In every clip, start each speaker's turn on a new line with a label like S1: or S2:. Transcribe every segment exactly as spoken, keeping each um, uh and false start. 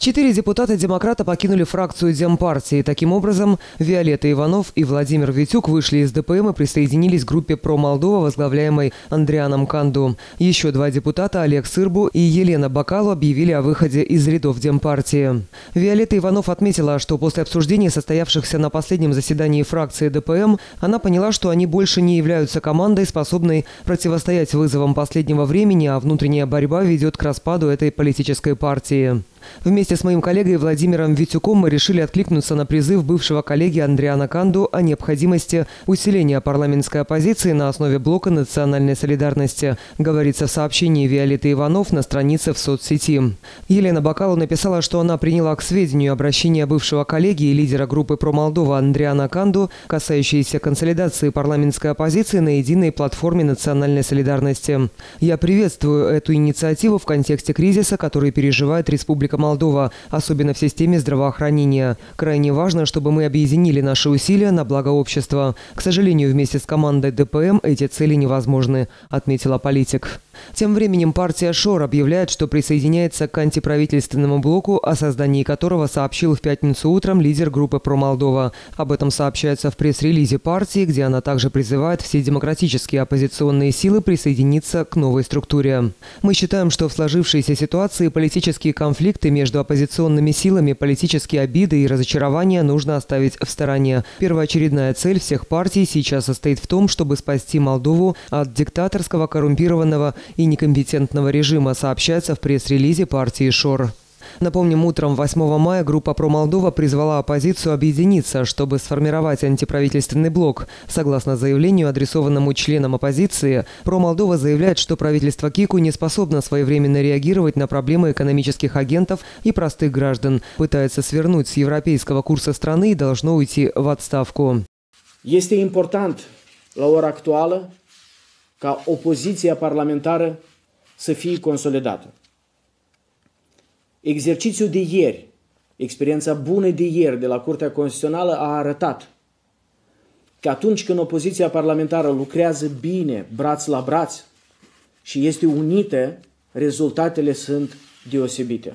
S1: Четыре депутата-демократа покинули фракцию Демпартии. Таким образом, Виолетта Иванов и Владимир Витюк вышли из ДПМ и присоединились к группе «Про Молдова», возглавляемой Андрианом Канду. Еще два депутата, Олег Сырбу и Елена Бакалу, объявили о выходе из рядов Демпартии. Виолетта Иванов отметила, что после обсуждений, состоявшихся на последнем заседании фракции ДПМ, она поняла, что они больше не являются командой, способной противостоять вызовам последнего времени, а внутренняя борьба ведет к распаду этой политической партии. Вместе с моим коллегой Владимиром Витюком мы решили откликнуться на призыв бывшего коллеги Андриана Канду о необходимости усиления парламентской оппозиции на основе блока национальной солидарности, говорится в сообщении Виолетты Иванов на странице в соцсети. Елена Бакалу написала, что она приняла к сведению обращение бывшего коллеги и лидера группы «Про Молдова» Андриана Канду, касающееся консолидации парламентской оппозиции на единой платформе национальной солидарности. Я приветствую эту инициативу в контексте кризиса, который переживает Республика Молдова, особенно в системе здравоохранения. Крайне важно, чтобы мы объединили наши усилия на благо общества. К сожалению, вместе с командой ДПМ эти цели невозможны, отметила политик. Тем временем партия ШОР объявляет, что присоединяется к антиправительственному блоку, о создании которого сообщил в пятницу утром лидер группы «Про Молдова». Об этом сообщается в пресс-релизе партии, где она также призывает все демократические оппозиционные силы присоединиться к новой структуре. Мы считаем, что в сложившейся ситуации политические конфликты между оппозиционными силами, политические обиды и разочарования нужно оставить в стороне. Первоочередная цель всех партий сейчас состоит в том, чтобы спасти Молдову от диктаторского, коррумпированного и некомпетентного режима, сообщается в пресс-релизе партии ШОР. Напомним, утром восьмого мая группа «Про Молдова» призвала оппозицию объединиться, чтобы сформировать антиправительственный блок. Согласно заявлению, адресованному членам оппозиции, «Про Молдова» заявляет, что правительство Кику не способно своевременно реагировать на проблемы экономических агентов и простых граждан, пытается свернуть с европейского курса страны и должно uiti в отставку.
S2: Este important la ora actuală ca opoziția parlamentară să fie consolidată. Exercițiul de ieri, experiența bună de ieri de la Curtea Constituțională a arătat că atunci când opoziția parlamentară lucrează bine, braț la braț și este unită, rezultatele sunt deosebite.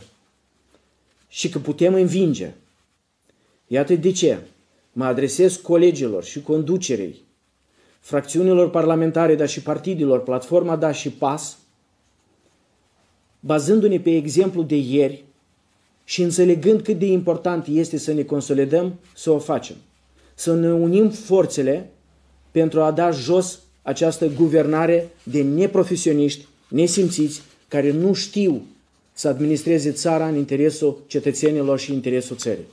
S2: Și că putem învinge. Iată de ce mă adresez colegilor și conducerei fracțiunilor parlamentare, dar și partidelor, Platforma Da și PAS, bazându-ne pe exemplu de ieri și înțelegând cât de important este să ne consolidăm, să o facem. Să ne unim forțele pentru a da jos această guvernare de neprofesioniști, nesimțiți, care nu știu să administreze țara în interesul cetățenilor și interesul țării.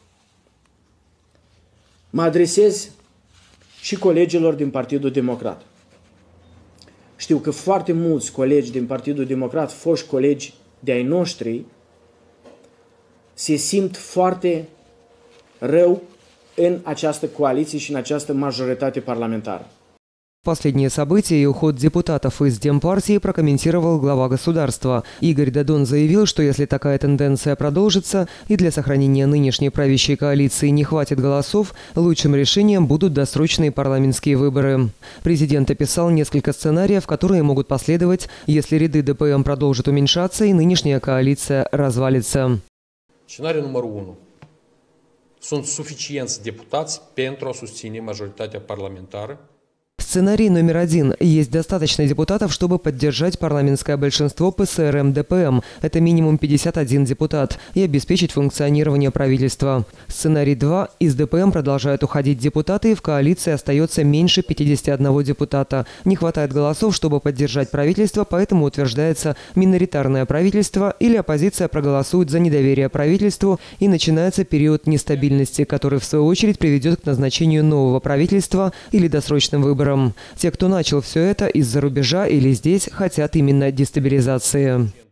S2: Mă adresez și colegilor din Partidul Democrat. Știu că foarte mulți colegi din Partidul Democrat, foști colegi de ai noștri, se simt foarte rău în această coaliție și în această majoritate parlamentară.
S1: Последние события и уход депутатов из Демпартии прокомментировал глава государства. Игорь Додон заявил, что если такая тенденция продолжится и для сохранения нынешней правящей коалиции не хватит голосов, лучшим решением будут досрочные парламентские выборы. Президент описал несколько сценариев, которые могут последовать, если ряды ДПМ продолжат уменьшаться и нынешняя коалиция развалится.
S3: Scenariul numărul unu. Sunt suficienți deputați pentru a susține majoritatea parlamentară.
S1: Сценарий номер один. Есть достаточно депутатов, чтобы поддержать парламентское большинство ПСРМ-ДПМ. Это минимум пятьдесят один депутат. И обеспечить функционирование правительства. Сценарий два. Из ДПМ продолжают уходить депутаты, и в коалиции остается меньше пятидесяти одного депутата. Не хватает голосов, чтобы поддержать правительство, поэтому утверждается миноритарное правительство или оппозиция проголосует за недоверие правительству, и начинается период нестабильности, который в свою очередь приведет к назначению нового правительства или досрочным выборам. Те, кто начал все это из-за рубежа или здесь, хотят именно дестабилизации.